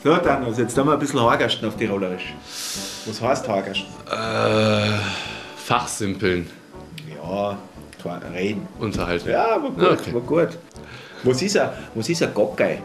So, Thanos, jetzt haben wir ein bisschen Haargasten auf Tirolerisch. Was heißt Haargasten? Fachsimpeln. Ja, reden. Unterhalten. Ja, war gut, Okay. war gut. Was ist ein Gockei?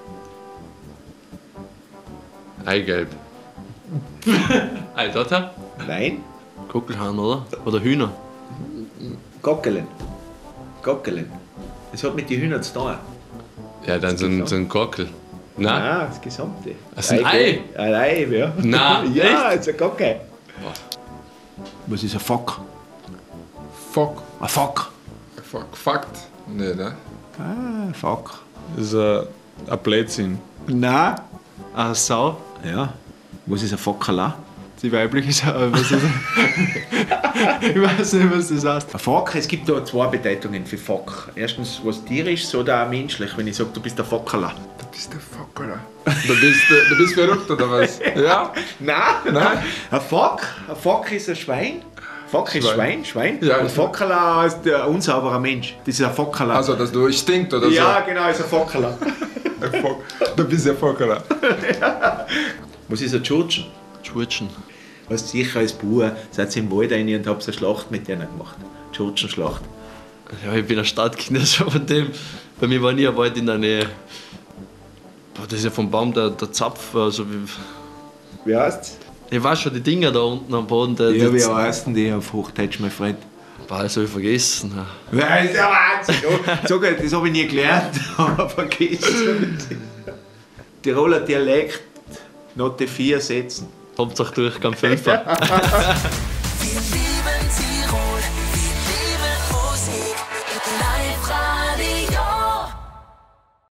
Eigelb. Eidotter? Nein? Gockelhahn, oder? Oder Hühner? Gockelen. Gockelen. Das hat mit den Hühnern zu tun. Ja, dann so ein Gockel. Na? Nein, das Gesamte. Das ist ein Ei? Ein Ei, ja. Na, ja, echt? das ist ein Gockei. Was ist ein Fock? Fock. Ein Fock. Fakt? Nee, ne? Ah, Fock. Das ist ein Blödsinn. Nein. Eine Sau. Ja. Was ist ein Fockerla? Die weibliche Sau. Was ist ich weiß nicht, was das heißt. Ein Fock, es gibt da zwei Bedeutungen für Fock. Erstens was tierisch oder auch menschlich, wenn ich sage, du bist ein Fockerla. Du bist der Fockerler. Du bist verrückt, oder was? Ja? Nein. Ein Fock ist ein Schwein. Fock ist Schwein. Ja, und Fockerla ist ein unsauberer Mensch. Das ist ein Fockerla. Also, dass du stinkt oder ja, genau, ist ein Fockerla. so? Du bist der Fockerler. Was ist ein Tschurtschen? Tschurtschen. Was sicher als Bauer seid ihr im Wald rein und habt eine Schlacht mit denen gemacht. Tschurtschenschlacht. Ja, ich bin ein Stadtkind, so von dem. Bei mir war nie ein Wald in der Nähe. Boah, das ist ja vom Baum der Zapf. Also Wie heißt's? ich weiß schon, die Dinger da unten am Boden. Ja, wie heißt denn die auf Hochdeutsch, mein Freund? Boah, das habe ich vergessen. Ja, das ist ja Wahnsinn. Sag, das habe ich nie gelernt, aber vergessen. Tiroler Dialekt, Note 4 setzen. Hauptsache Durchgang 5.